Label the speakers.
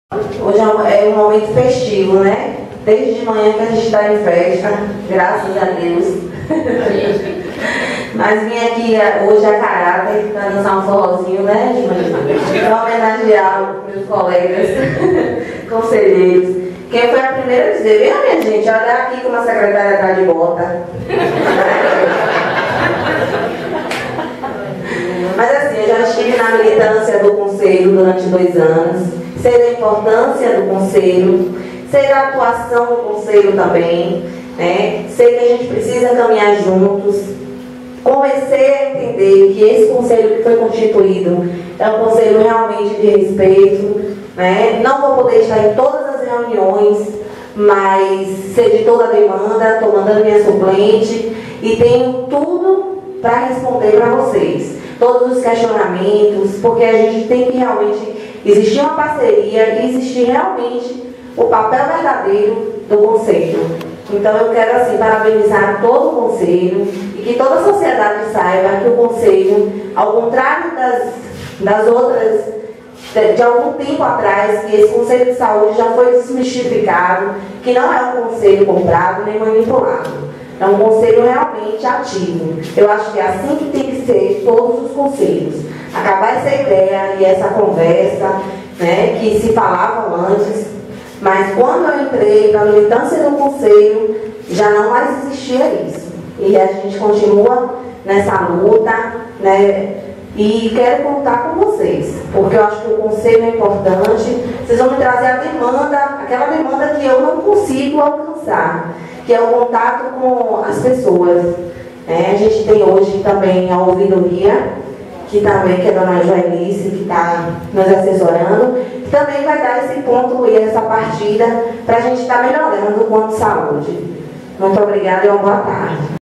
Speaker 1: Hoje é um momento festivo, né? Desde de manhã que a gente está em festa, graças a Deus. Mas vim aqui hoje a caráter para dançar um forrozinho, né? Para homenagear os meus colegas, conselheiros. Quem foi a primeira a dizer, viu, minha gente, olha aqui como a secretária está de bota. Mas assim, eu já estive na militância do Conselho durante 2 anos, sei da importância do Conselho, sei da atuação do Conselho também, né? Sei que a gente precisa caminhar juntos. Comecei a entender que esse Conselho que foi constituído é um Conselho realmente de respeito, né? Não vou poder estar em todas as reuniões, mas sei de toda a demanda, estou mandando minha suplente e tenho tudo para responder para vocês. Todos os questionamentos, porque a gente tem que realmente existir uma parceria e existir realmente o papel verdadeiro do Conselho. Então eu quero assim parabenizar todo o Conselho e que toda a sociedade saiba que o Conselho, ao contrário das outras, de algum tempo atrás, que esse Conselho de Saúde já foi desmistificado, que não é um conselho comprado nem manipulado. É um conselho realmente ativo. Eu acho que é assim que tem que ser todos os conselhos. Acabar essa ideia e essa conversa, né, que se falavam antes, mas quando eu entrei na militância do conselho, já não mais existia isso. E a gente continua nessa luta, né, e quero contar com vocês, porque eu acho que o conselho é importante. Vocês vão me trazer a demanda, aquela demanda que eu não consigo alcançar, que é o contato com as pessoas. A gente tem hoje também a ouvidoria, que também é a dona Joelice, que está nos assessorando, que também vai dar esse ponto e essa partida para a gente estar melhorando quanto saúde. Muito obrigada e uma boa tarde.